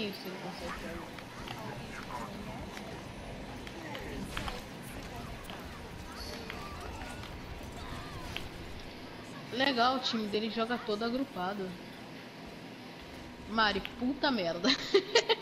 tenho se ele consegue pra ele. Legal, o time dele joga todo agrupado. Mari, puta merda.